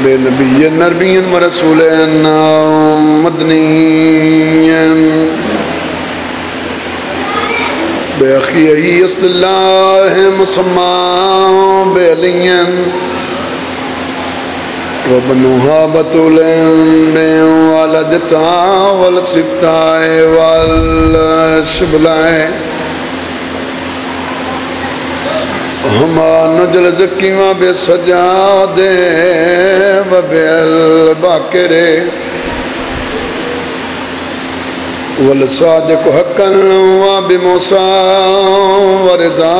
بے نبی نربی و رسول مدنی بے اخی اصل اللہ مسمى بے علی و بنوها بطول بے والدتا والسبتا والشبلائے ہما نجل زکیما بے سجادے و بے الباکرے والصادق حقا و بموسیٰ و رضا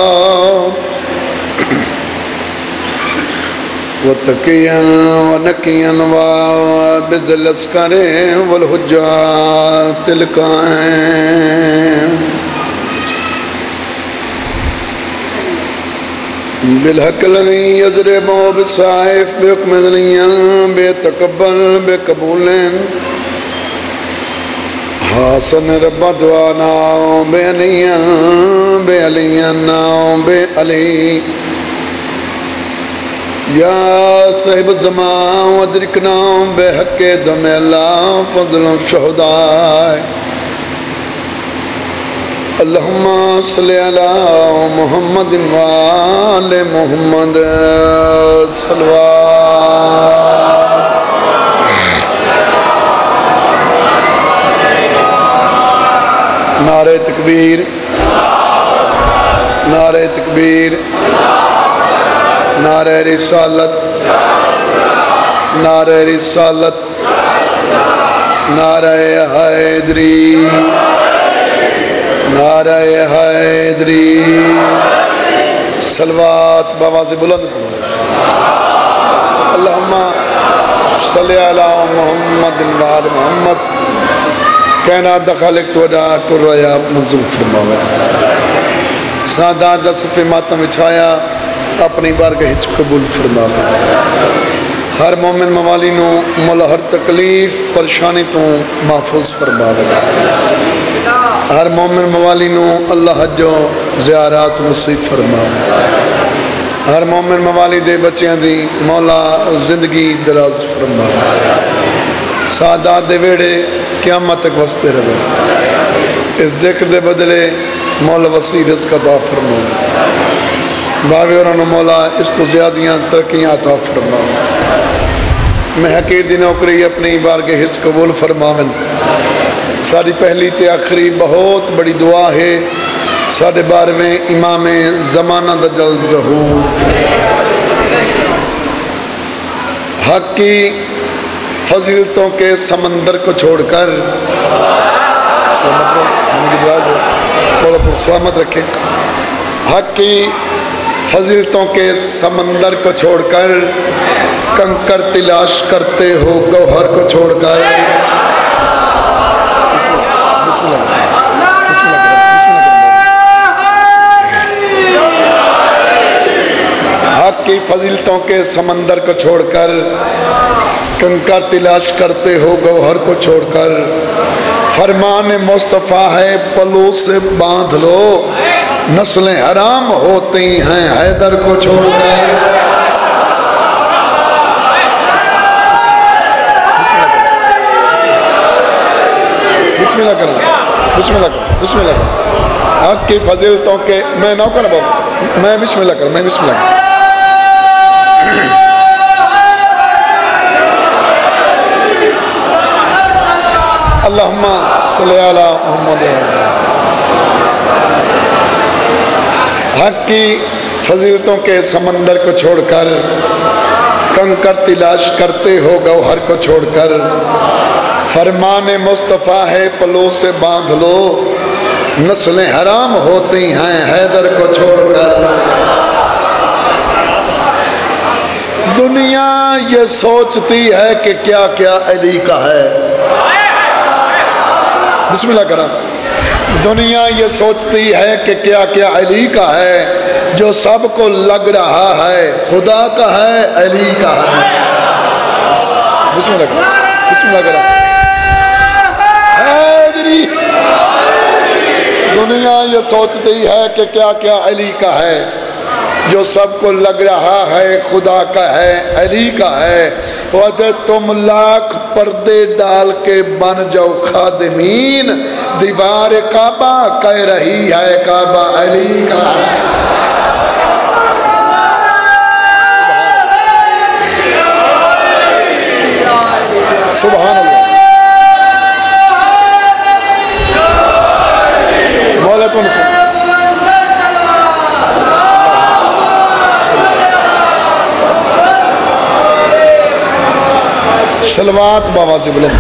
و تقیا و نقیا و بذل اسکرے والحجات القائم بالحق الذي يضرب بالسيف بحكم ذليا بتقبل بقبول حسن رب دعانا بعليا بعليا بعلي يا صاحب الزمان وادركنا بحق دم الله فضل الشهداء اللهم صل على محمد وآل محمد صلوات نعرہ تکبیر نعرہ تکبیر نعرہ رسالت نعرہ رسالت نعرہ حیدری نعرہ حیدری صلوات بآواز بلند اللہم صلی علی محمد وآل محمد کائنات خالق تو ٹر رہا منظور فرماوے سادات صفِ ماتم اچھایا اپنی بارگاہ قبول فرماوے ہر مومن موالی نو مولا ہر تکلیف پریشانی تو محفوظ فرماوے ہر مومن موالی نو اللہ حج و زیارات نصیب فرماوے ہر مومن موالی دے بچیاں دی مولا زندگی دراز فرماوے سعادات دے ویڑے قیامت تک وستے رہے اس ذکر دے بدلے مولا وسیع رزق عطا فرماوے باوی اور مولا اس تو زیادیاں ترقیاں عطا فرماوے میں حقیر دی نوکری اپنی بارگاہ حج قبول فرماون ساری پہلی تے آخری بہت بڑی دعا ہے ساڑھے 12ویں امام زمانہ دجل ظہور حق کی فضیلتوں کے سمندر کو چھوڑ کر سلامت رکھیں حق کی فضیلتوں کے سمندر کو چھوڑ کر کنکر تلاش کرتے ہو گوہر کو چھوڑ کر بسم اللہ حق کی فضیلتوں کے سمندر کو چھوڑ کر کنکر تلاش کرتے ہو گوہر کو چھوڑ کر فرمان مصطفیٰ ہے پلو سے باندھ لو نسلیں حرام ہوتی ہیں حیدر کو چھوڑ کر بسم اللہ کریں بسم اللہ کریں بسم اللہ کریں حق کی فضیلتوں کے میں نہ کروں بابا میں بسم اللہ کروں میں بسم اللہ کروں اللہم صلی علی محمد حق کی فضیلتوں کے سمندر کو چھوڑ کر کنکر تلاش کرتے ہو گوہر کو چھوڑ کر فرمان مصطفیٰ ہے پلو سے باندھ لو نسلیں حرام ہوتی ہیں حیدر کو چھوڑ کر دنیا یہ سوچتی ہے کہ کیا کیا علی کا ہے بسم اللہ کرام دنیا یہ سوچتی ہے کہ کیا کیا علی کا ہے جو سب کو لگ رہا ہے خدا کا ہے علی کا ہے بسم اللہ کرام بسم اللہ کرام حیدری دنیا یہ سوچتی ہے کہ کیا کیا علی کا ہے جو سب کو لگ رہا ہے خدا کا ہے علی کا ہے، وجہ تم لاکھ پردے ڈال کے بن جاؤ خادمین، دیوار کعبہ کہہ رہی ہے کعبہ علی کا ہے۔ سبحان اللہ۔ مولا تو نسل صلوات بآواز بلند۔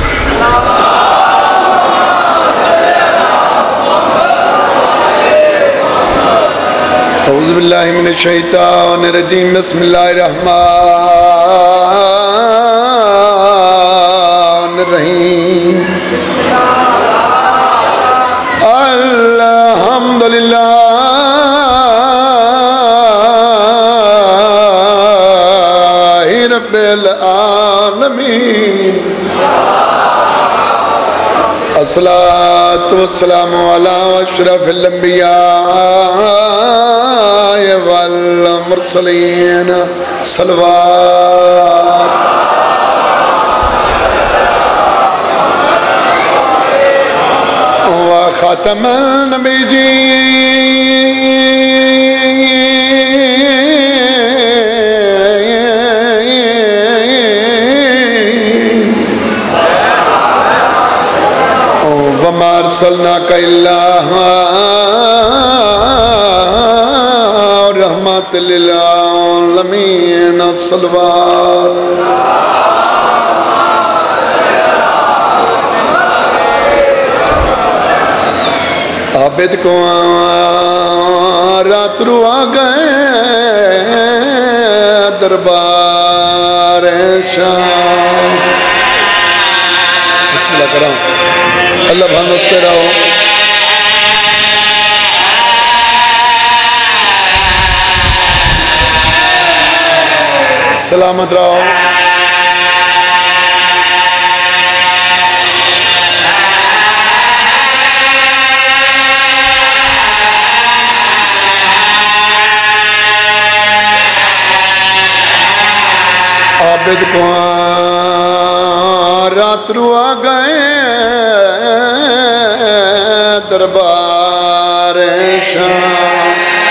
اعوذ باللہ من الشیطان الرجیم، بسم اللہ الرحمن الرحیم۔ الحمدللہ رب العالمین، الصلاة والسلام علی اشرف الانبیاء والمرسلین، صلوات۔ وخاتم النبیین، وما ارسلناک الا رحمت للعالمین، الصلوات۔ عابد کو رات رو آ گئے دربار شام۔ بسم اللہ کرام، اللہ بھان دستے رہو۔ سلامت رہو۔ عابد کو رات رو آ گئے دربار شام۔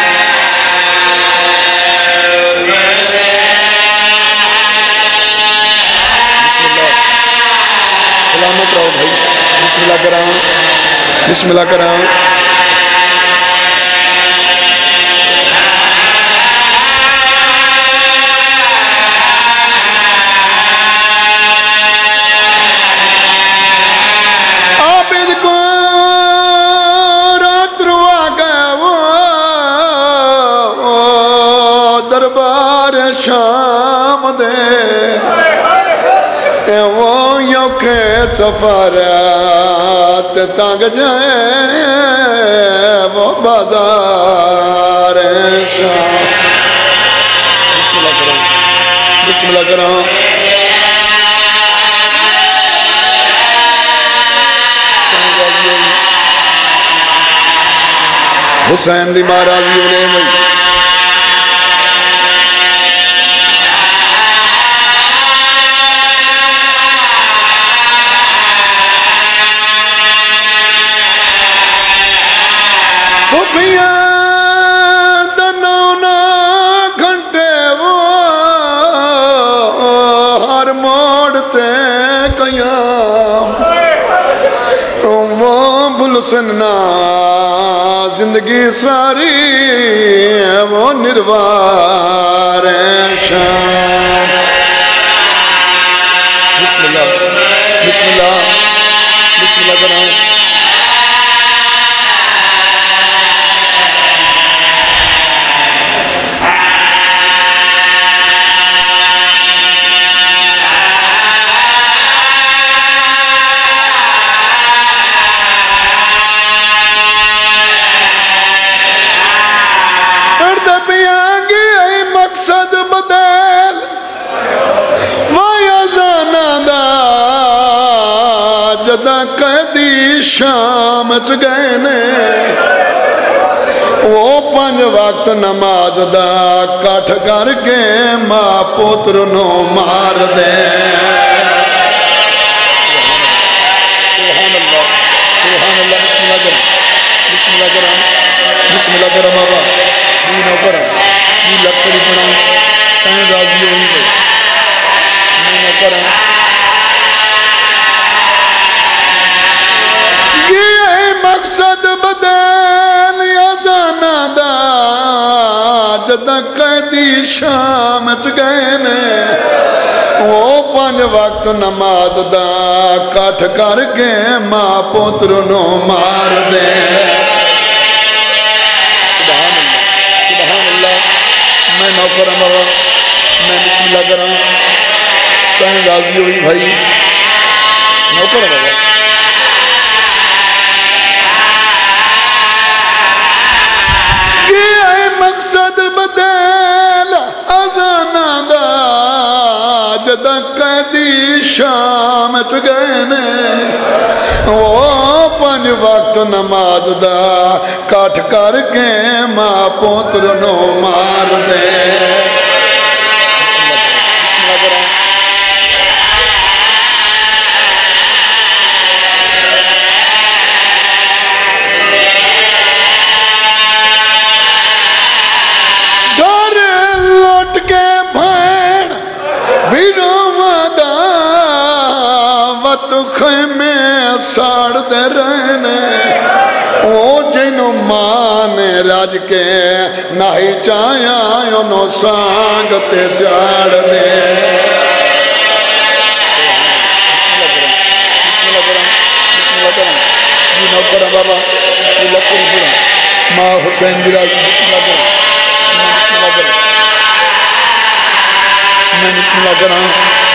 بسم اللہ، سلامت رہو بھائی، بسم اللہ کرام، بسم اللہ کرام۔ شام دے وہ یوکے سفارات تانگ جائے وہ بازار شام۔ بسم اللہ کرام، بسم اللہ کرام۔ حسین دی مہاراجی انہیں میں سننا زندگی ساری وہ نروار شام۔ بسم اللہ، بسم اللہ، بسم اللہ کرام۔ قیدی شام چ گئے نے وہ 5 وقت نماز دا کٹھ کر کے ماں پوتر نو مار دے سبحان اللہ سبحان اللہ بسم اللہ کرم بسم اللہ کرم بسم اللہ کرم بابا بھی نو کرم بھی لکھڑی پڑھا سائن راضی ہوئی گئی میں نو کرم گئے مقصد بدل یا جانا دا جدہ قیدی شام گئے نے وہ 5 وقت نماز دا کٹھ کر کے ماں پوتر نو مار دے سبحان اللہ سبحان اللہ میں نو کرم بابا میں بسم اللہ کرم سائن راضی ہوئی بھائی نو کرم بابا مقصد بدل ازانا دا جدہ قیدی شام گئے نے وہ 5 وقت نماز دا کٹھ کر کے ماں پوتر نو مار دے بسم اللہ کریں خیمے ساڑ دے رہنے وہ جنو مان راج کے ناہی چایا انو سانگتے چاڑ دے بسم اللہ کرم بسم اللہ کرم جی نو کرم بابا جی لکھری پڑھا ماں حسین دی راج بسم اللہ کرم بسم اللہ کرم میں بسم اللہ کرم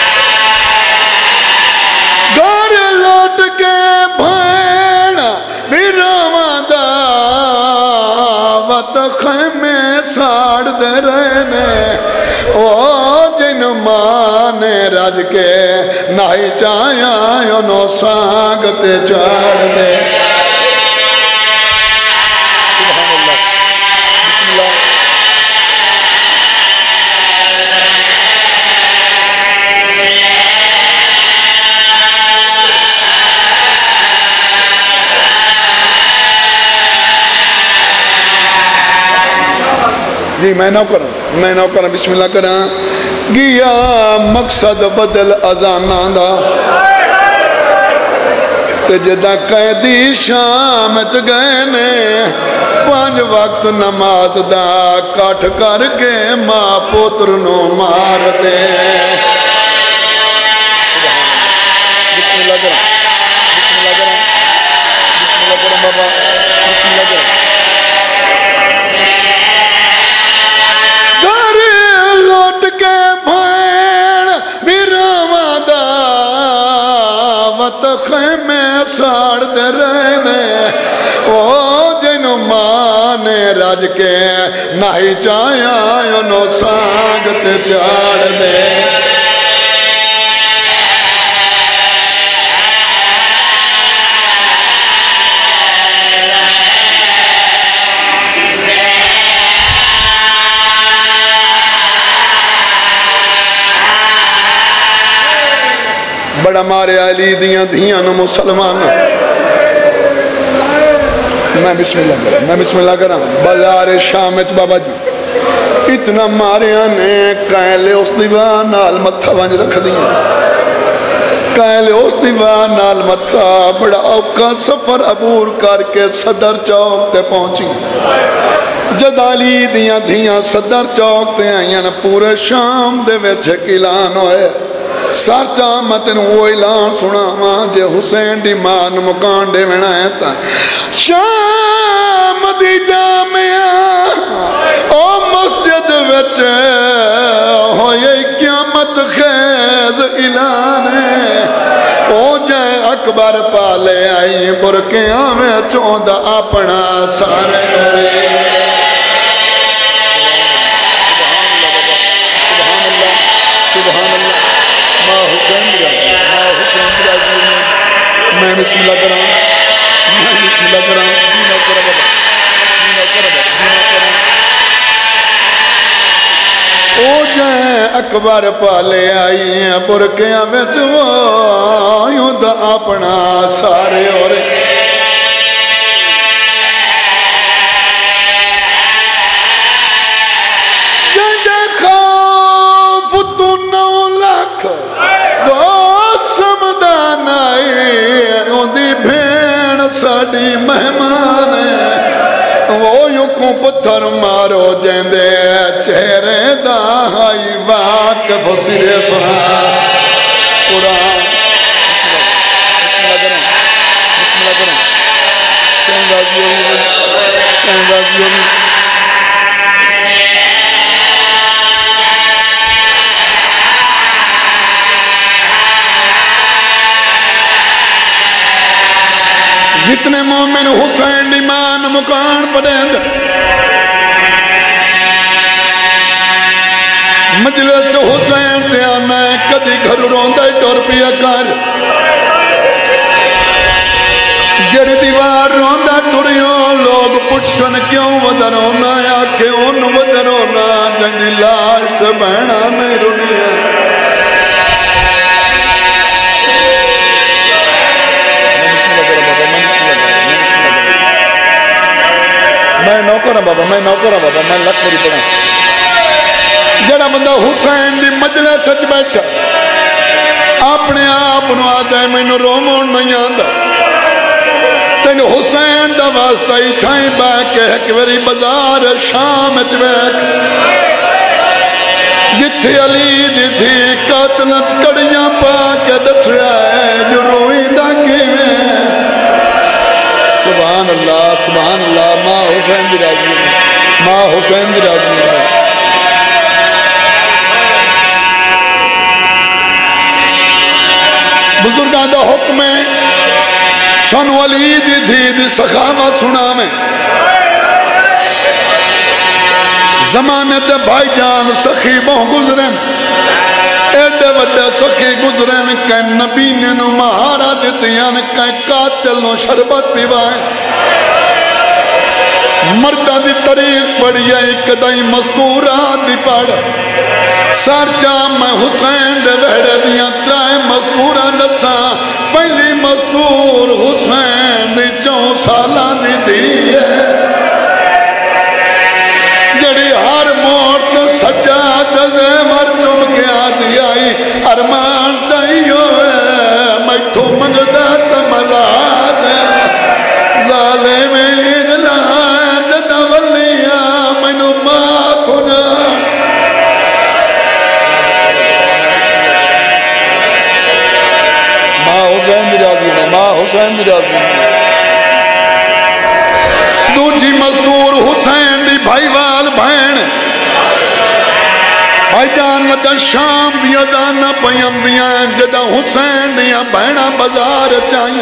گھر لوٹ کے بھین بھی رواں دعوت خیمے ساڑ دے رہنے وہ جن مان راج کے ناہی چایا انو سانگتے چاڑ دے سبحان اللہ بسم اللہ جی میں نو کروں بسم اللہ کروں گیا مقصد بدل ازانا دا تے جدہ قیدی شام گئے نے 5 وقت نماز دا کٹھ کر کے ماں پوتر نو مار دے بسم اللہ کروں بسم اللہ کروں بسم اللہ کروں بابا بسم اللہ کروں خیمے ساڑ دے رہنے وہ جنو مان راج کے ناہی چایا انو سانگتے چاڑ دے بڑا مارے علی دیاں دھیاں نو مسلمان میں بسم اللہ کرا بازار شامچ بابا جی اتنا ماریاں نے کائلے اس دیوان نال متھا ونج رکھ دیاں کائلے اس دیوان نال متھا بڑا اوکا سفر عبور کر کے صدر چوک تے پہنچی جد علی دیاں دھیاں صدر چوک تے آئیاں پورے شام دے ویچے کلان ہوئے سار چامتن وہ اعلان سنا ماں جے حسین دی مان مکان دے وینا ہے تا شام دی جامعہ او مسجد وچے ہوئے قیامت خیز اعلان ہے او جائے اکبر پالے آئی برکیاں میں چوندہ اپنا سارے گرے سبحان اللہ ماں حسین میں بسم اللہ کرام میں بسم اللہ کرام اکبر پالے آئی ہیں برکیاں وچ وہ یوں دا اپنا سارے اور جندے خوف تو 9 لاکھ وہ سمدان آئی یوں دی بھین ساڑی مہمان ہے وہ یوں کو پتھر مارو جندے چہرے دا ہائی واقف صرف قرآن بسم اللہ کریں شہن راضی ہوئی جتنے مومن حسین ایمان مکان پڑھیں مجلس حسین تے آنا ہے کدی گھر روندہ ٹور پیا کر جڑ دیوار روندہ ٹوریوں لوگ پچھن کیوں ودرونا یا کیوں ودرونا جندی لاش تے بہنا نہیں رونی ہے میں نوکر بابا میں لکھ بری پڑھا جڑا بندہ حسین دی مجلس سچ بیٹھا اپنے آپ نو آدھا ہے میں نو رومون نہیں آندھا تین حسین دا واسطہ ہی تھائیں باکے ایک وری بازار شام اچ بیک جتھی علی دی تھی قاتلت کڑیاں پاکے دسیا ہے جو روئی دا کی میں سبحان اللہ ماں حسین دی راضی ہے بزرگان دا حکم ہے سن ولی دی دھی دی سخاوہ سنا میں زمانے تے بھائی جان سخی بہن گزرن ایڈے وڈے سخی گزرن کہ نبی نے نو مہارا دیتیاں کہ قاتل نو شربت پیوائیں مردہ دی طریق پڑی ہے ایک دائی مستورات دی پڑ سار جام میں حسین دے بہڑے دیاں ترائے مستورہ نسا پہلی مستور حسین دی 4 سالان دی دی ہے جڑی ہر مورت سجاد زیور چمکے آدھی آئی ارمان دائیو ہے میں تو منگدہ تملاد ہے ظالم اجلان دولیاں میں نو ماں سنا ماں حسین دی راضی ہے دوجی مستور حسین دی بھائی وال بھین بھائی جان لدہ شام دیا جانا پیم دیا جدہ حسین دیا بہنا بازار چاہیے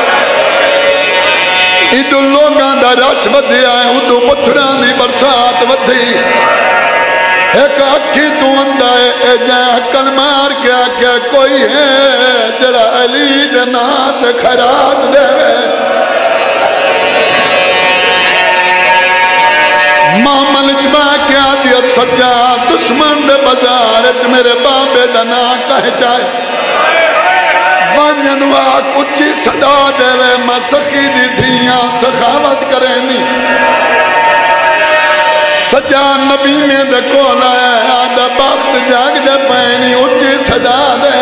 ایدو لوگاں دا رش ودھیا ہے ادو پتھران دی برسات ودھی ایک اکھی تو اندہ ہے اے جائے حکل مار کیا کیا کوئی ہے جڑا علی دنات خیرات دے مامل چبا کیا دیا سجا دشمن دے بازار چ میرے بابے دنا کہہ چاہے وانجن واک اچھی صدا دے وے میں سخی دی دھیاں سخاوت کریں دی سجا نبی میں دے کولا ہے آدھا باخت جاگ دے پینی اچھی صدا دے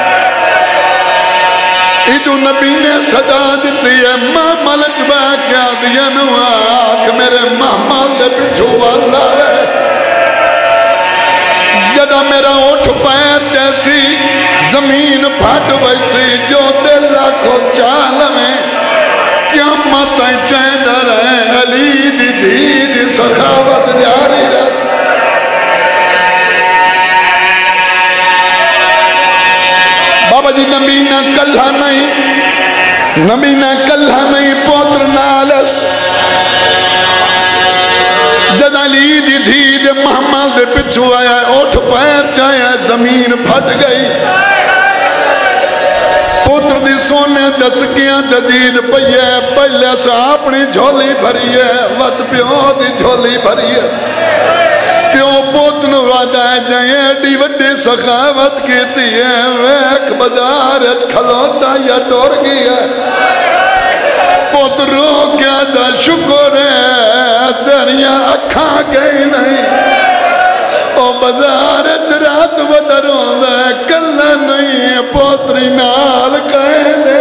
ایدو نبی نے صدا دیتی ہے مامل چبا کیا دیا نواک میرے مامل دے پچھو والا ہے جدہ میرا اٹھ پیر جیسی زمین پھٹ ویسی جو دل کو چال میں قیامت چیندر ہے علی دی دی دی سخاوت جاری رس بابا جی نبی نہ کلھا نہیں پوتر نالس جد علی دی دی دی محمد دے پچھو آیا اٹھ پیر چاہیا زمین پھٹ گئی پوتر دی سونے دسکیاں ددید پئیے پہلے سے اپنی جھولی بھری ہے وقت پیو دی جھولی بھری ہے پیو پوت نو وعدہ جائیں ایڈی وڈی سخاوت کیتی ہے ویک بازار کھلوتا یا ٹور گیا پوت رو کیا دا شکر ہے تیریاں اکھاں گئی نہیں او بازار رات ودروں دا کلا نہیں پوتری نال کہہ دے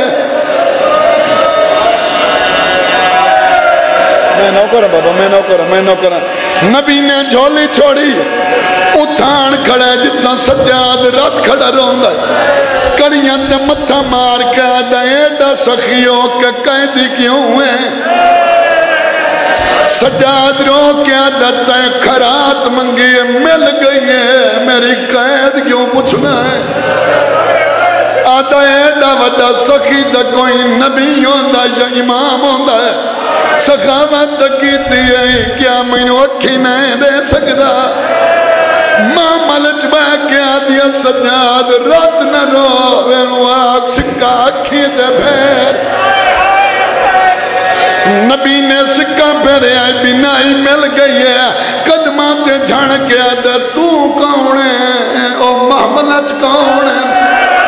میں نو کرا بابا میں نو کرا نبی نے جھولی چھوڑی اتھان کھڑا جتنا سجاد رات کھڑا روندا کڑیاں تے متھا مار کے دا ایڈا سخیوں کے قیدی کیوں ہیں سجاد رو کیا دتا ہے خرات منگی ہے مل گئی ہے میری قید کیوں پوچھنا ہے آدھا ایڈا وڈا سخی دا کوئی نبی ہوندہ یا امام ہوندہ ہے سخاوت کیتی ہے کیا مینو اکھی نہیں دے سکتا ماں ملچ بہ کیا دیا سجاد رات نہ رو وینو آگ سکا اکھی دے پھیر نبی نے سکا پھیرے آئی بینائی مل گئی ہے قدمہ تے جھڑ کے آدھا تو کون ہے او محملچ کون ہے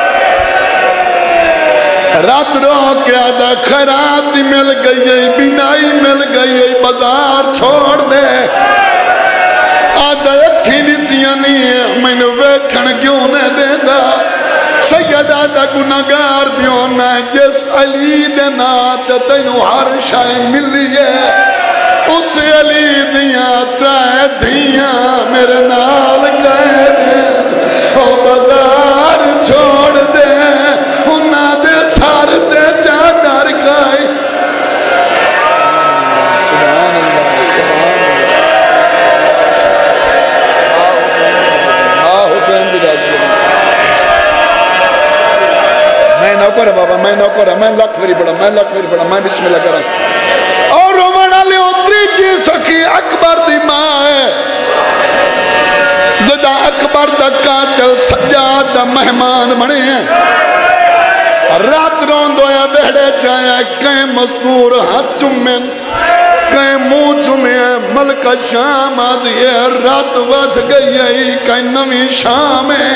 رات رو کے آدھا خیرات مل گئی ہے بینائی مل گئی ہے بازار چھوڑ دے آدھا اکھی نیتیاں نہیں ہے میں نے ویکھن کیوں نہ دے دا سیدہ دا گناہگار بھی ہونا ہے جس علی دے نات تینو ہر شائع ملی ہے اس علی دیاں ترائے دیاں میرے نال کہہ دے او بازار چھوڑ دے انہاں دے سار تے چادر کائی سبحان اللہ سبحان اللہ حسین دی راضی میں نوکر ہے بابا میں نوکر ہے میں لکھ فری پڑھا میں بسم اللہ کرا اور رومانہ لے اتری چیز سکی اکبر دی ماں ہے جدا اکبر دا قاتل سجاد دا مہمان بنے ہیں رات روندو یا بہڑے چاہے کہیں مستور ہاتھ چمین کہیں منہ چمے ملکہ شام آدھی ہے رات وقت گئی ہے کہیں نمی شام ہے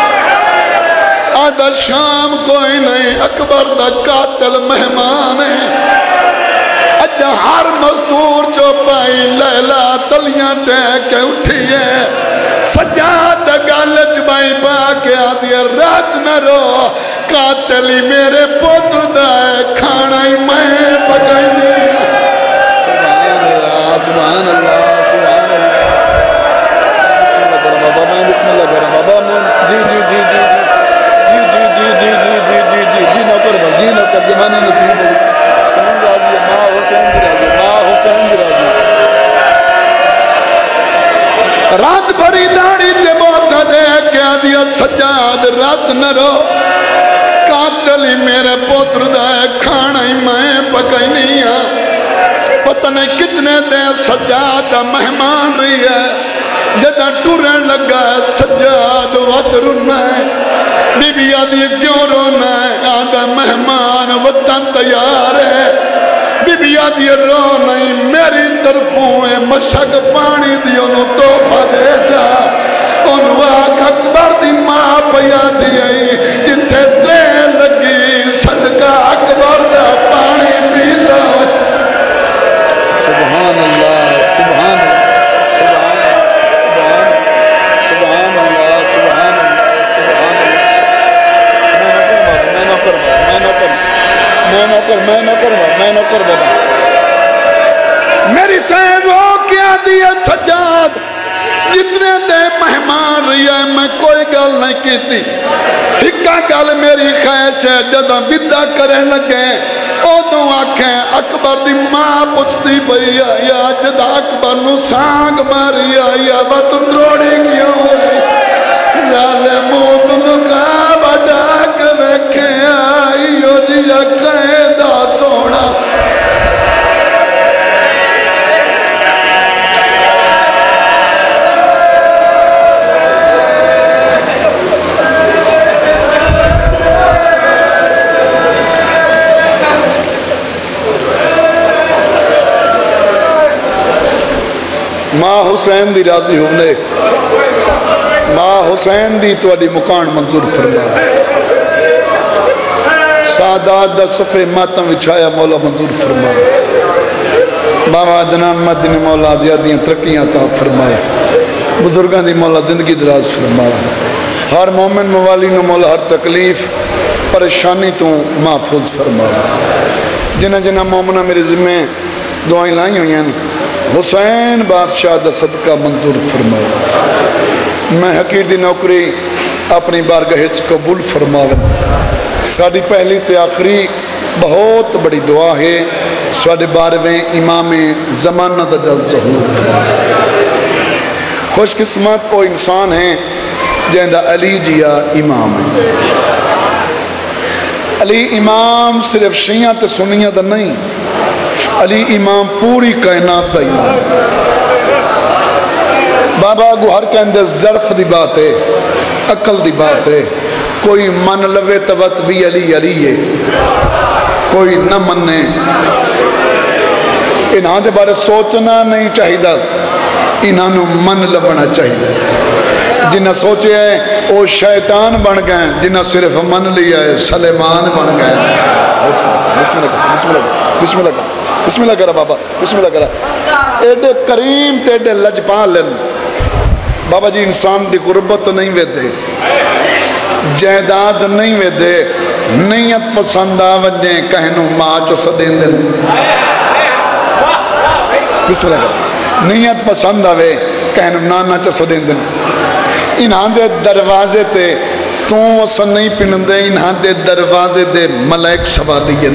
آدھا شام کوئی نہیں اکبر دا قاتل مہمان ہے اجھا ہر مزدور جو پائی لیلہ تلیاں دے کے اٹھی ہے سجاد گالچ بائی پا کے آدھی رات نہ رو قاتلی میرے پوتر دائے کھانا ہی میں پکائی نہیں سبحان اللہ سبحان اللہ سبحان اللہ بسم اللہ کرم بابا میں بسم اللہ کرم بابا میں جی نوکر زمانے نصیب ہوئی حسین راضی ماں حسین دی راضی ماں حسین دی راضی رات بھری داڑی تے بوسہ دے کیا دیا سجاد رات نہ رو قاتلی میرے پوتر دائے کھانا ہی میں پکائی نہیں پتہ نہیں کتنے دے سجاد مہمان رہی ہے جدہ ٹورن لگا سجاد وقت رونا ہے بی بی آدھی کیوں رونا ہے آدھا مہمان وطن تیار ہے بی بی آدھی رونا ہی میری طرفوں ہے مشک پانی دی انہوں توفہ دے جا انہوں آکھ اکبر دی ماں پیا دی جتھے دے لگی صدقہ اکبر دا پانی پیتا سبحان اللہ سبحان اللہ سبحان اللہ سبحان اللہ سبحان اللہ میں نوکر بابا میری سین رو کیا دیا سجاد جتنے دے مہمان رہی ہے میں کوئی گل نہیں کیتی ہکا گل میری خیش ہے جدہ بدہ کریں لگے او دو آنکھیں اکبر دی ماں پوچھتی بھئی یا جدہ اکبر نو سانگ ماری یا وقت دروڑی کیوں ہے لال موت نو کا بڑاک ویکھے آئی ہو جیا قیدہ سونا ماں حسین دی راضی ہونے ماں حسین دی تو مکان منظور فرما سادات دا صفے ماتم وچھایا مولا منظور فرما بابا عدنان مدنی مولا زیادیاں ترقیاں عطا فرما بزرگاں دی مولا زندگی دراز فرما ہر مومن موالی نو مولا ہر تکلیف پریشانی تو محفوظ فرما جنہ جنہ مومنہ میرے ذمہ دعائیں لائی ہوئی ہیں حسین بادشاہ دا صدقہ منظور فرما میں حقیر دی نوکری اپنی بارگاہ قبول فرما ساڑی پہلی تے آخری بہت بڑی دعا ہے ساڑے بارویں امام زمانہ دا جل ظہور فرما خوش قسمت وہ انسان ہیں جہاں علی جیا امام ہے علی امام صرف شیعہ تے سنیہ دا نہیں علی امام پوری کائنات دا امام ہے بابا گو ہر کے اندر ظرف دی بات ہے عقل دی بات ہے کوئی من لوے توت بھی علی علی ہے کوئی نہ مننے انہاں دے بارے سوچنا نہیں چاہیدہ انہاں من لبنا چاہیدہ جنہ سوچے ہیں وہ شیطان بن گئے جنہ صرف من لیا ہے سلیمان بن گئے بسم اللہ کرا بابا بسم اللہ کرا ایڈے کریم تے ایڈے لجپالن بابا جی انسان دی قربت نہیں ویدے جائیداد نہیں ویدے نیت پسند آوجے کہنو ماچ سدین دن بسم اللہ کرا نیت پسند آوے کہنو نانا چا سدین دن انہاں دے دروازے تے تو اسا نہیں پنندے انہاں دے دروازے دے ملائک سوالین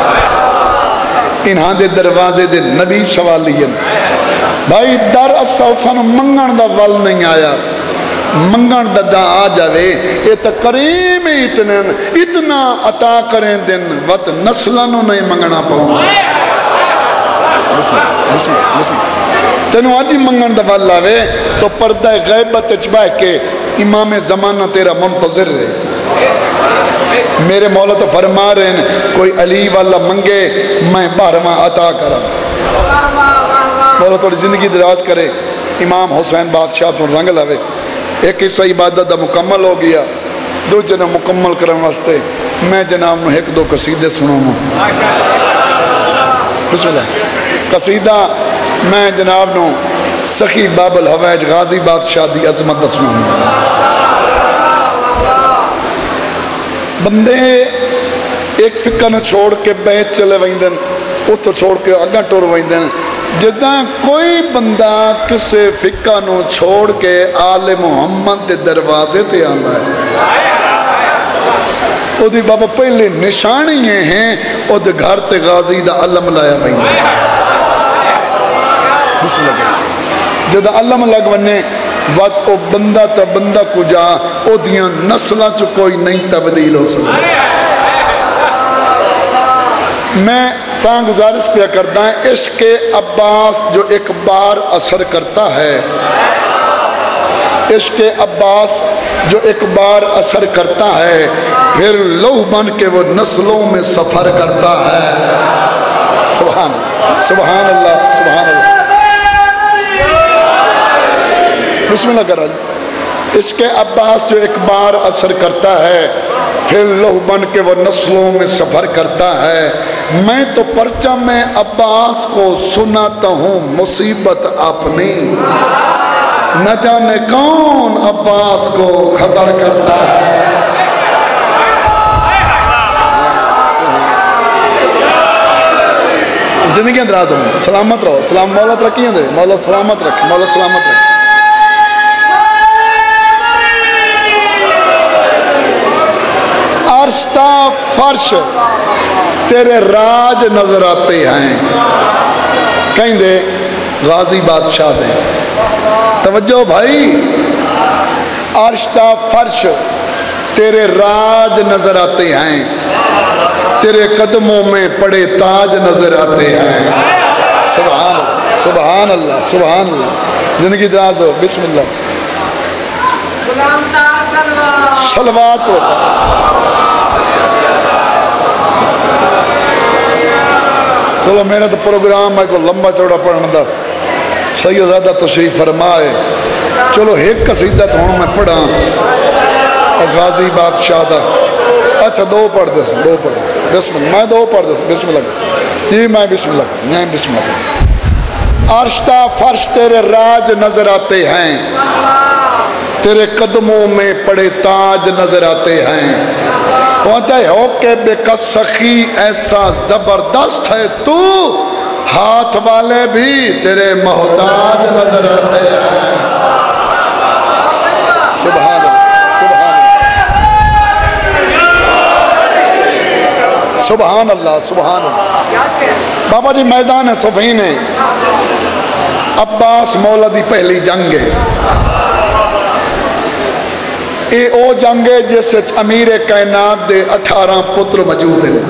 انہاں دے دروازے دے نبی سوالین بھائی در اصل سن منگن دا ول نہیں آیا منگن دا دا آ جاوے یہ تا کریم اتنا عطا کریں دن وقت نسلانوں نہیں منگنا پاؤں بسم تینوں آجی منگن دا ول آوے تو پردہ غیبت اچباہ کے امام زمانہ تیرا منتظر رہے میرے مولا تو فرما رہے ہیں کوئی علی والا منگے میں بارہواں عطا کرا مولا توڑی زندگی دراز کرے امام حسین بادشاہ تو رنگ لوے ایک حصہ عبادت دا مکمل ہو گیا دو جنہ مکمل کرنے واسطے میں جناب نو ایک دو قصیدے سنوں ہوں بسم اللہ قصیدہ میں جناب نو سخی باب الحویج غازی بادشاہ دی عظمت دا سنوں ہوں بندے ایک فکر نہ چھوڑ کے بیت چلے ویندن وہ تو چھوڑ کے اگاں ٹور ویندن جدہ کوئی بندہ کسے فکر نہ چھوڑ کے آل محمد دے دروازے تے آندہ ہے وہ دی بابا پہلے نشانیاں ہیں وہ دے گھر تے غازی دا علم لایا ویندن بسم اللہ جدہ علم لگ ونے وقت او بندہ تا بندہ کو جا او دیاں نسلہ چو کوئی نہیں تبدیل ہو سکتا میں تاں گزارش پہ کرتا ہے عشق عباس جو ایک بار اثر کرتا ہے عشق عباس جو ایک بار اثر کرتا ہے پھر لو بن کے وہ نسلوں میں سفر کرتا ہے سبحان اللہ سبحان اللہ بسم اللہ کر رہا عشق عباس جو ایک بار اثر کرتا ہے پھر لوہ بن کے وہ نسلوں میں سفر کرتا ہے میں تو پرچم عباس کو سناتا ہوں مصیبت اپنی نہ جانے کون عباس کو خبر کرتا ہے زندگی اندراز ہوں سلامت رہو سلام مولا ترقیاں دے مولا سلامت رکھ مولا سلامت رکھ عرش تا فرش تیرے راج نظر آتے ہیں کہیں دے غازی بادشاہ دے توجہ بھائی عرش تا فرش تیرے راج نظر آتے ہیں تیرے قدموں میں پڑے تاج نظر آتے ہیں سبحان اللہ سبحان اللہ زندگی دراز ہو بسم اللہ صلوات پڑھو چلو میرا تو پروگرام ہے کو لمبا چوڑا پڑھنا دا سیدزادہ تشریف فرمائے. چلو ایک قصیدہ تو ہوں میں پڑھا غازی بادشاہ دا. اچھا دو پڑھ دس بسم اللہ. میں دو پڑھ دس بسم اللہ جی. میں بسم اللہ. عرش تا فرش تیرے راج نظر آتے ہیں, تیرے قدموں میں پڑے تاج نظر آتے ہیں. وعدہ ہو کے بے کس سخی ایسا زبردست ہے تو, ہاتھ والے بھی تیرے محتاج نظر آتے ہیں. سبحان اللہ, سبحان اللہ, سبحان اللہ. بابا جی میدان صفین ہے, عباس مولا دی پہلی جنگ ہے. اے او جنگ ہے جس امیر کائنات دے 18 پتر موجود ہیں.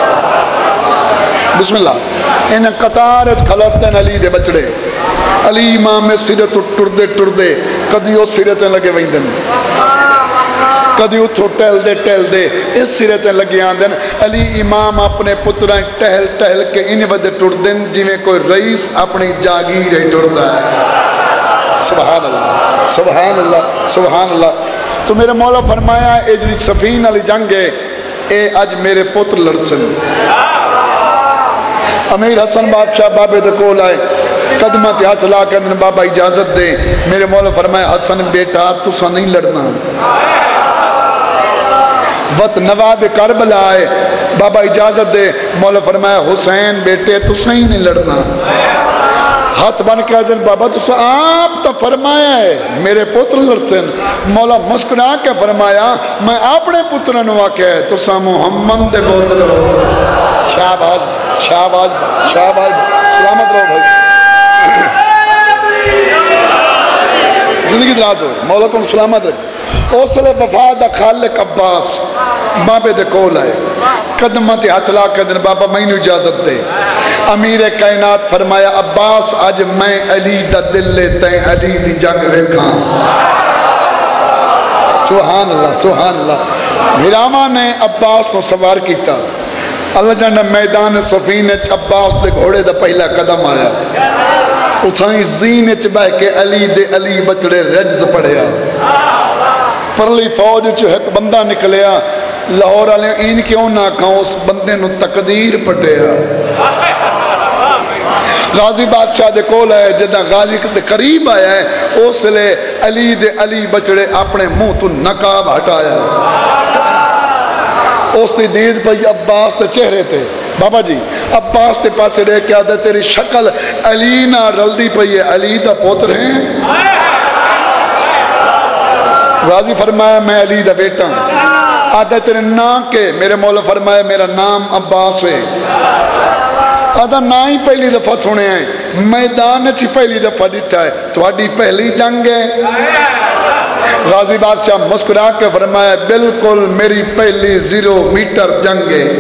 بسم اللہ. انہیں قطار کھلتے ہیں علی دے بچڑے. علی امام سیرت ٹردے ٹردے کدی او سیرتیں لگے وہیں دن, کدی اتھو ٹہل دے اس سیرتیں لگے آن دن. علی امام اپنے پترائیں ٹہل کے ان ودے ٹرد دن جی میں کوئی رئیس اپنی جاگیر ہے ٹرد ہے. سبحان اللہ, سبحان اللہ, سبحان اللہ. تو میرے مولا فرمایا اے جی صفین علی جنگ ہے, اے اج میرے پتر لڑسن. امیر حسن بادشاہ بابے دے کول آئے, قدمہ تے ہاتھ لا کے بابا اجازت دے. میرے مولا فرمایا حسن بیٹا تسا نہیں لڑنا. وقت نواب کربلا آئے, بابا اجازت دے. مولا فرمایا حسین بیٹے تسا ہی نہیں لڑنا. ہاتھ بن کے دن بابا تسا آپ تو فرمایا ہے میرے پتر لڑسن. مولا مسکرا کے فرمایا میں اپنے پتر نو آکے تسا محمد دے پتر ہو. شاباش شاباش شاباش, سلامت رہو بھائی, زندگی دراز ہو, مولا تم سلامت رکھ. اس لئے وفا دا خالق عباس بابے دے کول آئے, قدمہ تے ہاتھ لا کے دن بابا میں نے اجازت دے. امیر کائنات فرمایا عباس آج میں علی دا دل لیتے ہیں علی دی جنگ ویکھاں. سبحان اللہ, سبحان اللہ. میراما نے عباس کو سوار کیتا. اللہ جانا میدان صفین عباس دے گھوڑے دا پہلا قدم آیا. اتھائیں زین بہ کے علی دے علی بچڑے رجز پڑھیا. پرلی فوج چو ایک بندہ نکلیا, لاہور والے این کیوں نہ کھاؤں اس بندے نو تقدیر پٹیا. غازی بادشاہ دے کول ہے, جدہ غازی دے قریب آیا ہے اس لئے علی دے علی بچڑے اپنے منہ تو نقاب ہٹایا. اس دی دید پہ عباس دے چہرے تھے. بابا جی عباس دے پاسے رہ کے آدھے تیری شکل علی نہ رلدی پہ یہ علی دا پوتر ہیں. غازی فرمایا میں علی دا بیٹا ہوں. آدھے تیرے نام کے, میرے مولا فرمایا میرا نام عباس ہے. آدھا نا ہی پہلی دفعہ سنے ہیں, میدان چی پہلی دفعہ ڈٹھا ہے, تھوڑی پہلی جنگ ہے. غازی بادشاہ مسکرا کے فرمایا بالکل میری پہلی 0 میٹر جنگ ہے.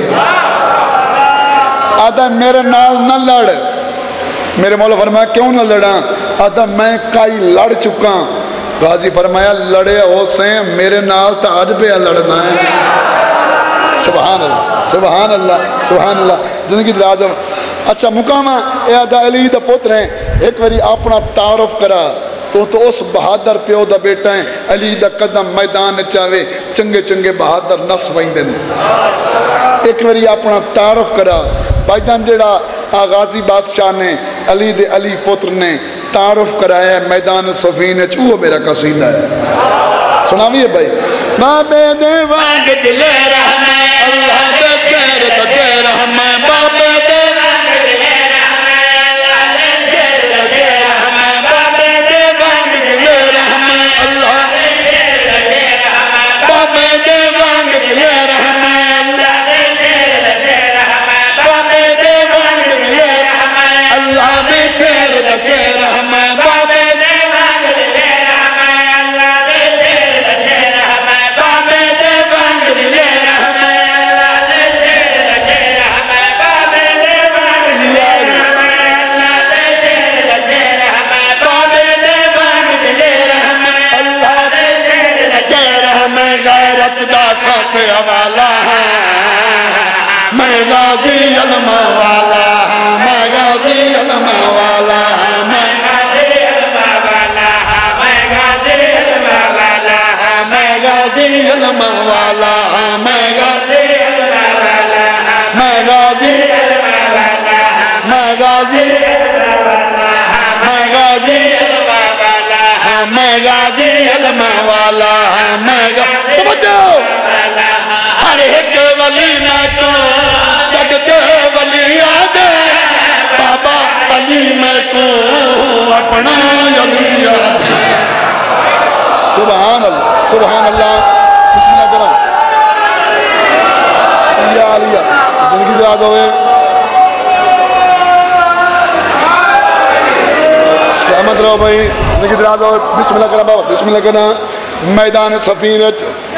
آدھا میرے نال نہ لڑ. میرے مولا فرمایا کیوں نہ لڑا؟ آدھا میں کئی لڑ چکا. غازی فرمایا لڑے ہو سے میرے نال تا آج پہ لڑنا ہے. سبحان اللہ, سبحان اللہ, سبحان اللہ. زندگی دراز. اچھا مقامہ اے آدھا علی دا پتر ہیں, ایک باری اپنا تعارف کرا تو اس بہادر پیو دا بیٹا ہیں. علی دا قدم میدان چاہے چنگے چنگے بہادر نس وہیں دن. ایک باری اپنا تعارف کرا. بھائی جان جڑا غازی بادشاہ نے علی دے علی پتر نے تعارف کرایا ہے میدان صفین وہ میرا قصیدہ ہے. سناویے بھائی. بابے دے وانگ دلے رحمے اللہ دے چہر دا چہر ہمیں. بابے دے وانگ دلے رحمے اللہ دے چہر دا چہر ہمیں. بابے دے وانگ دلے رحمے اللہ دے چہر دا چہر ہمیں. بابے دے وانگ دلے رحمے اللہ دے چہر دا چہر ہمیں. بابے دے وانگ دلے رحمے اللہ دے چہر دا چہر ہمیں. بابے دے وانگ دلے رحمے اللہ دے چہر دا چہر ہمیں. بابے دے وانگ دلے رحمے اللہ دے چہر دا چہر ہمیں. بابے دے وانگ دلے رحمے اللہ دے چہر دا چہر ہمیں. بابے دے وانگ دلے رحمے اللہ دے چہر دا چہر ہمیں. غیرت دا کھانچے حوالہ ہے میں غازی علمہ والا ہاں. میں غازی علمہ والا ہاں. میں علم والا ہاں میں غازی میں غازی میں غازی میں غازی میں غازی علم والا میں توجہ ہر ایک ولی میں تو جگتے ولی آدھے بابا علی میں تو اپنا علی آدھے سبحان اللہ سبحان اللہ بسم اللہ کرم یا علی زندگی دراز ہوئے سلامت رہو بھائی زندگی دراز ہوئے بسم اللہ کرم بابا بسم اللہ کرم میدان سفینت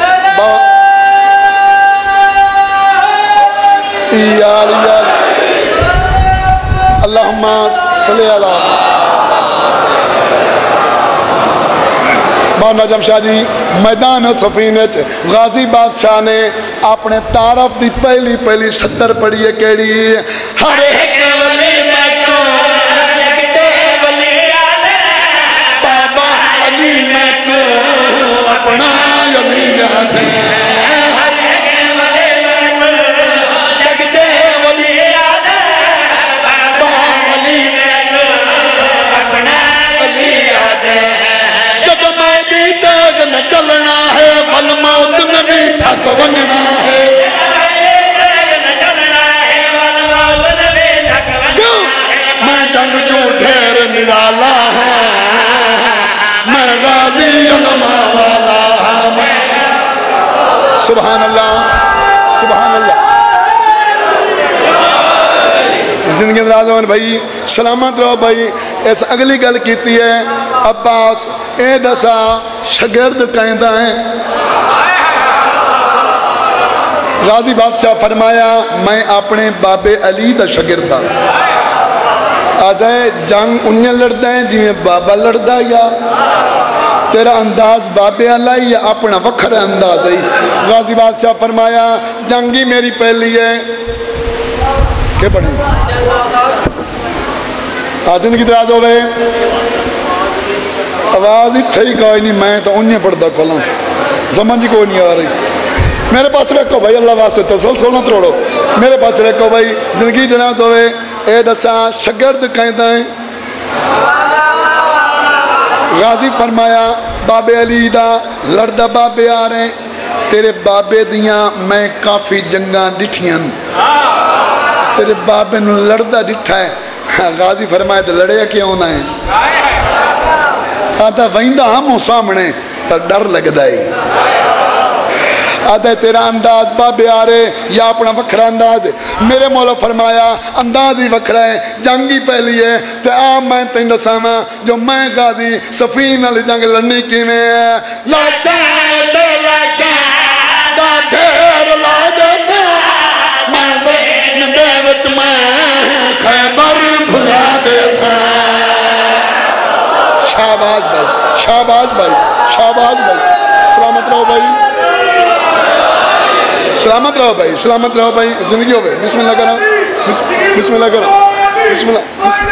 یا علی اللہم صلی اللہ مولانا نجم شاہ جی میدان سفینت غازی بادشاہ نے اپنے تعارف دی پہلی سطر پڑھی ہے کیڑی ہر ایک ولی میں تو جگتے ولی آدھے بابا علی میں تو اپنا علی آدھے ہر ایک ولی میں تو جگتے ولی آدھے بابا علی میں تو اپنا علی آدھے چلنا ہے بل موت نبی تھک وننا ہے میں جنگ جو ڈھیر نرالا ہے میں غازی علم والا ہے سبحان اللہ سبحان اللہ زندگی دراز ہو بھائی سلامت رہو بھائی اس اگلی گل کیتی ہے عباس اے دسا شگرد کہندہ ہیں غازی بادشاہ فرمایا میں اپنے باب علی دا شگردہ آدھے جنگ انہیں لڑتا ہے جنہیں بابا لڑتا یا تیرا انداز باب علی یا اپنا وکھر انداز ہے غازی بادشاہ فرمایا جنگی میری پہلی ہے کہ پڑھیں زندگی دراز ہو گئے آواز ہی تھی کوئی نہیں میں تو انہیں پڑھتا کھولا سمجھ کوئی نہیں آ رہی میرے پاس رکھو بھائی اللہ واسطے تسلسل نہ توڑو میرے پاس رکھو بھائی زندگی دراز ہوئے اے دسا شگرد کہتا ہے غازی فرمایا بابے علی دا لڑدہ بابے آ رہے تیرے بابے دیاں میں کافی جنگاں ڈٹھیاں تیرے بابے نو لڑدہ ڈٹھا ہے غازی فرمایا تو لڑے کیوں نہ ہے آتا وہیندہ ہم ہوں سامنے تو ڈر لگ دائی آتا ہے تیرا انداز بابے آ رہے یا اپنا وکھرا انداز میرے مولا فرمایا انداز ہی وکھرا ہے جنگی پہلی ہے تو آم میں تین دساما جو میں غازی سفین علی جنگ لڑنی کی میں لاچا دے لاچا دا دھیر لا دسا میں بین دے وچ میں خیبر بھلا دسا شاباز بھائی شاباز بھائی شاباز بھائی سلامت رہو بھائی سلامت رہو بھائی سلامت رہو بھائی زندگی ہو گئی بسم اللہ کرو بسم اللہ کرو بسم اللہ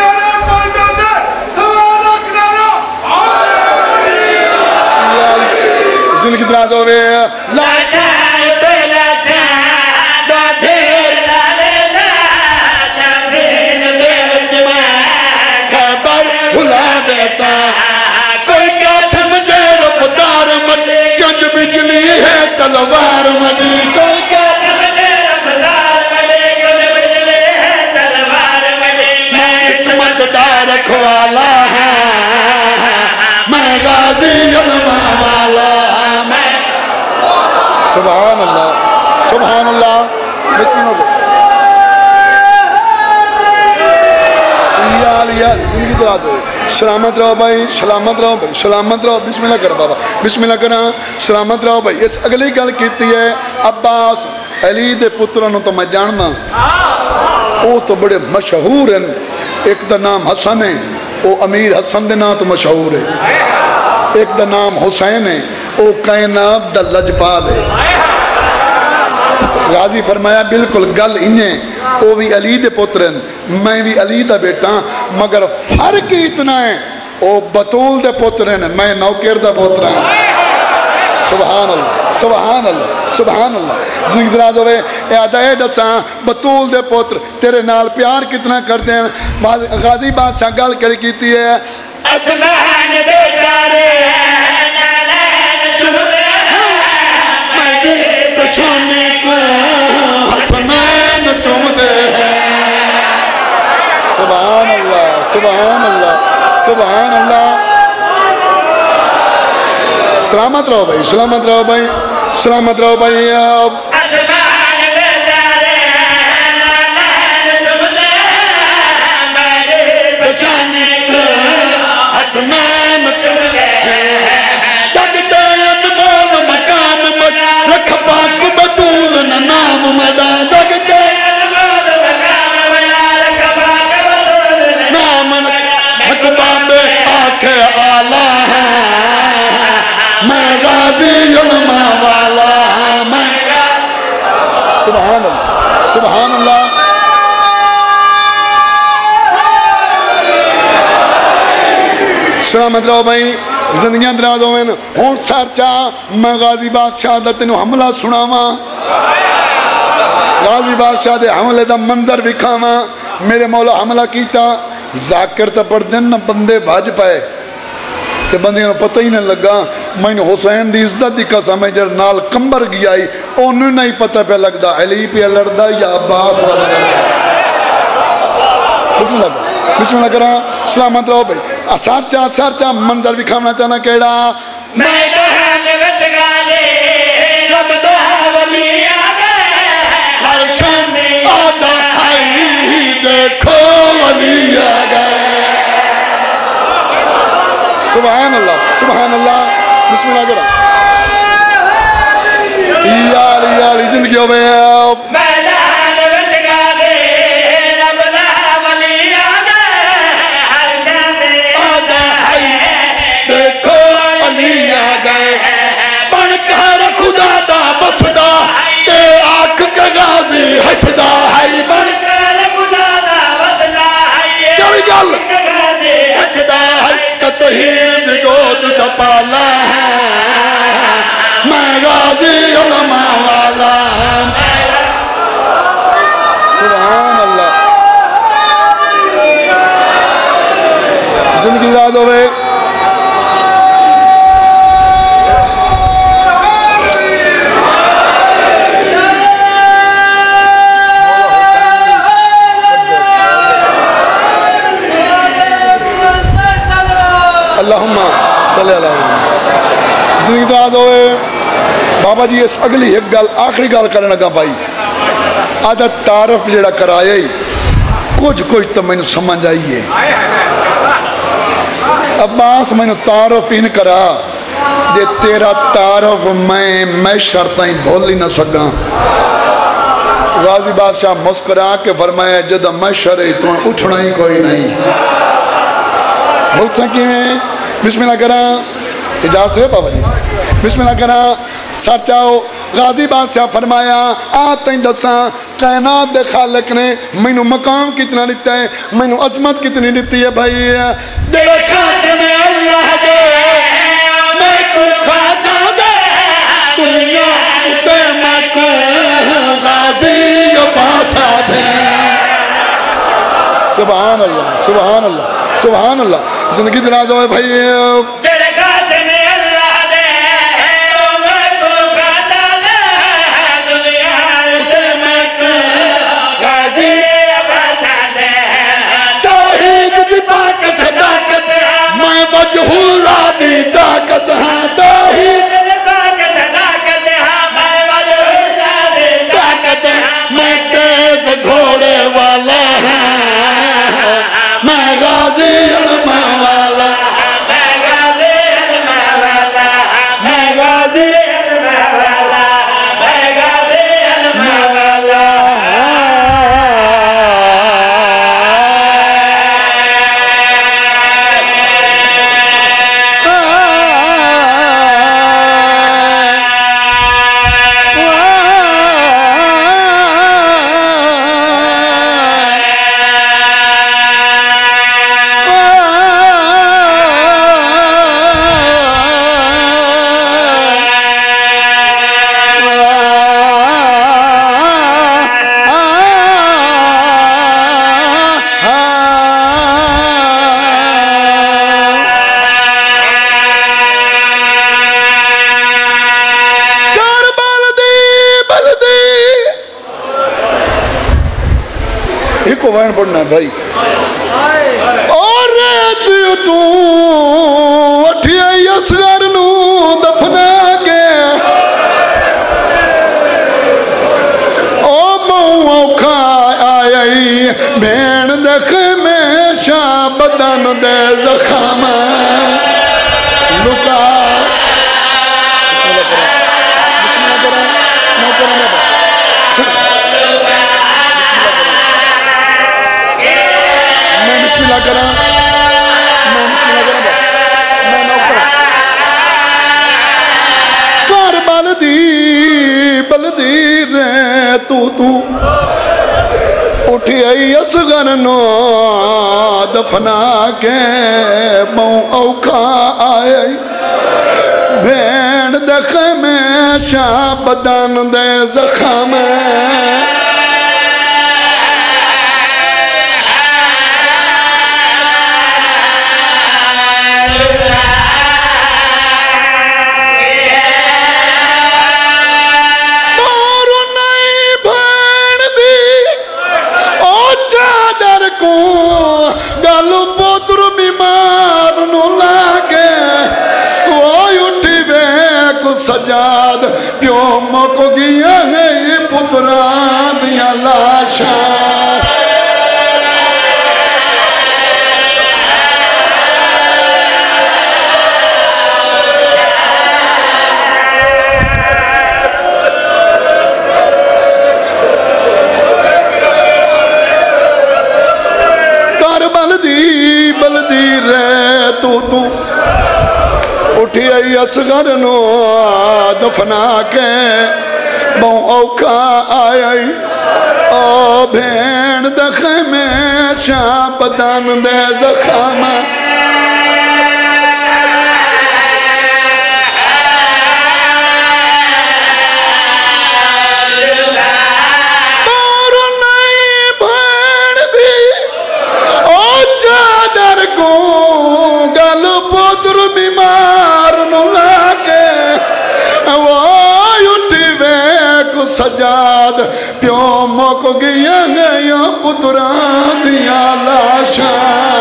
زندگی دراز ہو گئی کوئی کیا سمجھے رفتار مدی کنج بجلی ہے تلوار مدی کوئی کیا سمجھے رفتار مدی کنج بجلی ہے تلوار مدی میں عصمت دار رکھوالا ہاں میں غازی علم والا میں سبحان اللہ سبحان اللہ زندگی دراز ہوئے سلامت رہو بھائی سلامت رہو بھائی سلامت رہو بسم اللہ کر بابا بسم اللہ کرنا سلامت رہو بھائی اس اگلی گل کیتی ہے عباس علی دے پتروں تو میں جاننا وہ تو بڑے مشہور ہیں ایک دا نام حسن ہے وہ امیر حسن دے نام تو مشہور ہے ایک دا نام حسین ہے وہ کائنات دا لجپال ہے غازی فرمایا بالکل گل انہیں وہ بھی علی دے پترن میں بھی علی دا بیٹا مگر فرق اتنا ہے وہ بطول دے پترن میں نوکر دا پترن سبحان اللہ سبحان اللہ سبحان اللہ زندگی دراز ہوئے اے آدھا اے دساں بطول دے پوتر تیرے نال پیار کتنا کرتے ہیں غازی بادشاہ گل کری کیتی ہے اسمان دے تارے چمتے ہیں میں پچھونے کو حسنین چمتے ہیں سبحان اللہ سبحان اللہ سبحان اللہ سلامت رہو بھائی سلامت رہو بھائی سلامت رہو بھائی اب اسمان دے تارے چمتے ہیں میں پچھونے کو حسنین چمتے ہیں تکتے انمول مقام مد رکھ پاک بطول نام مدہ تکتے نام حق باب آنکھ آلہ میں غازی علماء والا میں سبحان اللہ سبحان اللہ سلامت رہو بھائی زندگیاں دراز ہوئے ہون سارچا میں غازی بادشاہ دا تینوں حملہ سناواں غازی بادشاہ دے حملے دا منظر بکھاواں میرے مولا حملہ کیتا ذاکر تا پڑھ دن بندے بھاج پائے تے بندے نے پتہ ہی نہیں لگا میں نے حسین دی عزت دی قسم ہے جر نال کمبر گیائی انہوں نہیں پتہ پہ لگدا علی پہ لڑدا یا عباس والا لڑدا بسم اللہ کرا سلامت رہو بھائی سارچا منظر بھی کھانا چاہنا کیڑا میں دہان وچ گالے رب دا ولی آگے ہر چھن آدھا آئی دیکھو ولی آگئے سبحان اللہ بسم اللہ کرا یا علی زندگی ہو بے میں دہان وچ گالے رب دا ولی آگے ہر چھن آدھا آئی دیکھو ولی آگئے بن کر خدا دا بسدا تے آنکھ کے غازی حسدا ہے بن کر خدا دا وسدا ہے کیڑی گل غازی حسدا ہے تطہیر دی گود دا پالا ہے میں غازی علماء والا سبحان اللہ زندگی یاد ہوئے اللہم صلی اللہ علیہ وسلم زندگی یاد ہوئے بابا جی اس اگلی ایک گل آخری گل کرنے لگا بھائی آدھا تعارف جڑا کرایا ہی کچھ تو میں نے سمجھ آئیے عباس میں نے تعارف ہی نہیں کرا دے تیرا تعارف میں شرطیں بھول ہی نہ سکا غازی بادشاہ مسکرا کے فرمایا جدہ میں شرعی تو اٹھنا ہی کوئی نہیں بھول سکی میں بسم اللہ کرا اجازت ہے بابا جی بسم اللہ کرا سچاؤ غازی بادشاہ فرمایا آتیں دساں کائنات دے خالق نے مینوں مقام کتنا دیتا ہے مینوں عظمت کتنی دیتی ہے بھائی دل کھاچنے اللہ دے میں کو کھاچا دے دنیا اتے میں کو غازی بادشاہ دے سبحان اللہ سبحان اللہ سبحان اللہ زندگی دراز ہوئے بھائی دل کھاچنے اللہ دے میں کو کھاچا دے دنیا اتے میں کو غازی بادشاہ دے توحید دی پاک صداقت میں وجہ اللہ دی طاقت ہاں توحید دل پاک صداقت ہاں میں وجہ اللہ دی طاقت میں تیز گھوڑے والا ہاں میں غازی علماء والا میں غازی ایک وین پڑھنا ہے بھائی اور تو اٹھیائی اصغر نو دفنا کے او مو اوکھا آئی بین دکھ میں شاہ بدن دے زخم لکا بسم اللہ کریں نو کریں میں بسم اللہ کریں کار بلدی رے تو اٹھی آئی اصغر نو دفنا کے موں اوکھا آئی بین دکھ میں شاہ بدن دے زخم گالو پوتر بیمار نو لاگے وہ اٹھی بیک سجاد پیو مکو گیا ہے پتران دیا لاشا بلدی رے تو اٹھی آئی اصغر نو دفنا کے بہن اوکھا آئی او بھین دکھ میں شاہ بدن دے زخم گل پوتر بیمار نو لاگے وہ اٹھی ویک سجاد پیو مکو گیا گیا پتران دیا لاشا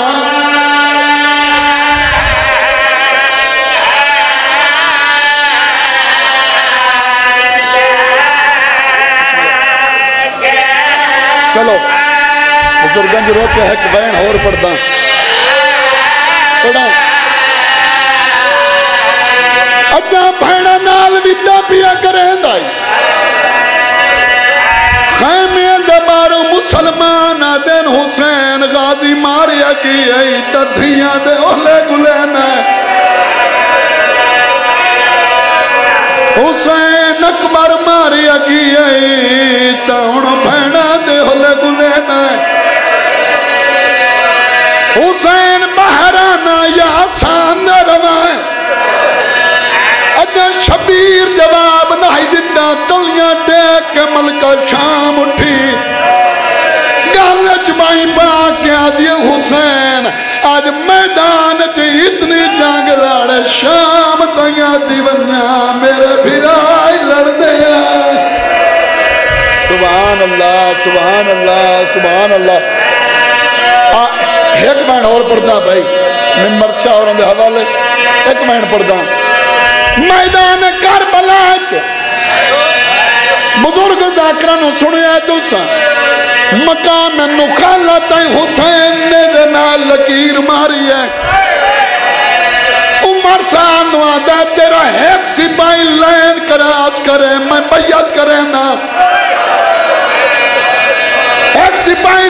چلو بزرگان جو روکے ہے کہ وین اور پڑھتا پڑھا اجا بھیڑا نال ویدہ پیا کریں دائی خیمے دبارو مسلمان دین حسین غازی ماریا کی ای تدھیاں دے اولے گلے میں حسین اکبر ماریا کی ای تاؤن بھیڑا دے اولے گلے میں حسین بہرانہ یا ساندر روائیں اگر شبیر جواب نہیں دیتا تلیاں ٹیک کے ملکہ شام اٹھی گالچ بائی پاک کیا دیئے حسین آج میدان چی اتنی جانگ لڑے شام تیاں دیونیا میرے بھرائی لڑ دیا سبحان اللہ سبحان اللہ سبحان اللہ ایک مہین اور پڑھتا بھائی ممبر شاہ اور اندھے حوالے ایک مہین پڑھتا میدان کربلا بزرگ ذاکرانو سنیا دوسا مقام نخالت حسین نے جنال لکیر ماری ہے عمر سان وعدہ تیرا ایک سپاہی لین کراس کرے میں بیعت کرے نا ایک سپاہی